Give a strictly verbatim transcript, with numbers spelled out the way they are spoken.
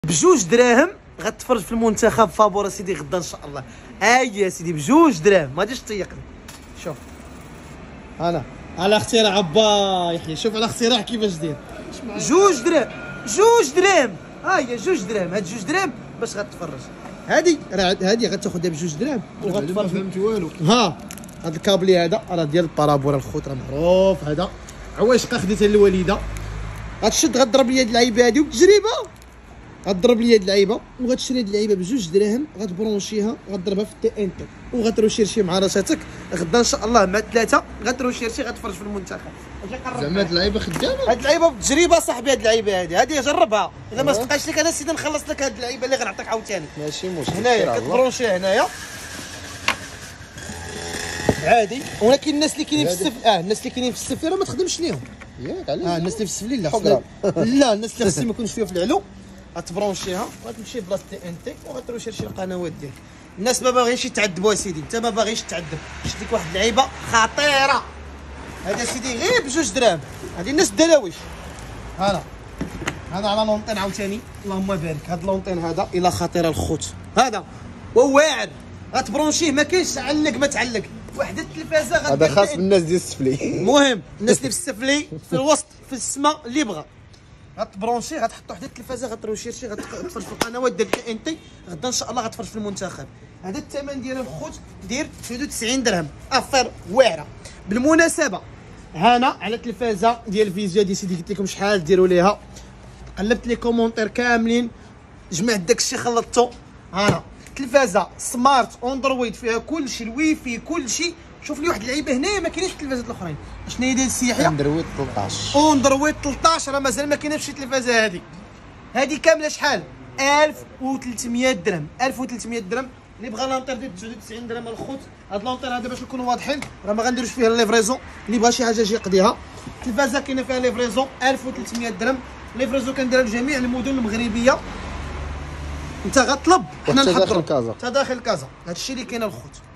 بجوج دراهم غتفرج في المنتخب فابور سيدي غدا ان شاء الله. هاي يا سيدي بجوج دراهم ما غاديش تيقني. شوف انا على اختراع با يحيى، شوف على اختراع كيفاش داير. جوج دراهم جوج دراهم ها هي جوج دراهم. هاد جوج دراهم باش غتفرج. هادي راه هادي غتاخذها بجوج دراهم وغتفرج. ما فهمت والو. ها هاد الكابلي هذا راه ديال البارابولا الخوت راه معروف. هذا عواشقه خديتها الوالده. غتشد غضرب لي هاد اللعيبه هادي وتجربه. غتضرب لي هاد اللعيبه وغتشري هاد اللعيبه بجوج دراهم غتبرونشيها غتضربها في التي ان تي وغتروشيرشي مع راساتك غدا ان شاء الله مع ثلاثه غتروشيرشي غتفرج في المنتخب. زعما هاد اللعيبه خدامه. هاد اللعيبه بتجربه صاحبي. هاد اللعيبه هادي هادي جربها. اذا ما صدقاش لك انا سيدي نخلص لك هاد اللعيبه اللي غنعطيك عاوتاني. ماشي مشكل. هنايا كتبرونشيها هنايا عادي. ولكن الناس اللي كاينين في السفل اه الناس اللي كاينين في السفل راه ما تخدمش ليهم. ياك علاش؟ اه الناس اللي في السفلي لا لا لا الناس اللي خصهم يكونوا شويه في العلو غتبرونشيها وغتمشي بلاصه تي ان تي وغتروشيرشي القنوات ديالك. الناس ما باغيينش يتعذبوا اسيدي، انت ما باغيش تعذب. شفت لك واحد اللعيبه خطيره. هذا سيدي غير بجوج دراهم. هذه الناس الدلاويش. هذا هذا على لونطين عاوتاني اللهم بارك. هذا اللونطين هذا الا خطيره الخوت هذا وواعر غتبرونشيه ما كاينش علق ما تعلق. وحده التلفازه هذا خاص بالناس ديال السفلي. المهم الناس اللي في السفلي في الوسط في السماء اللي بغى غتبرونشي غتحط وحده التلفازه غتروشيرشي غتفرج في القنوات ديال تي ان تي غدا ان شاء الله غتفرج في المنتخب. هذا الثمن ديال الخوت دير حدود تسعين درهم. افير واعره. بالمناسبه هانا على التلفازه ديال فيزيو دي سيدي قلت لكم شحال ديروا ليها. قلبت لي كومونتير كاملين جمعت داكشي خلطته. هانا تلفازه سمارت اندرويد فيها كلشي الويفي كلشي. شوف لي واحد اللعيبه هنايا ما كاينينش في التلفازات الاخرين. شنو هي ديال السي يحيى؟ اندرويد ثلاطاش. اندرويد ثلاطاش راه مازال ما كايناش شي تلفازه. هذه هذه كامله شحال؟ ألف وثلاثمية درهم. ألف وثلاثمية درهم. اللي بغى لونطير ديال تسعة وتسعين درهم الخوت. هاد لونطير هذا باش نكونوا واضحين راه ما غنديروش فيها الليفريزون. اللي بغى شي حاجه يجي يقضيها. التلفازه كاينه فيها ليفريزون ألف وثلاثمية درهم. ليفريزون كنديرها لجميع المدن المغربيه. انت غطلب حنا نحضروا. تداخل كازا. تداخل كازا. هادشي اللي كاين الخوت.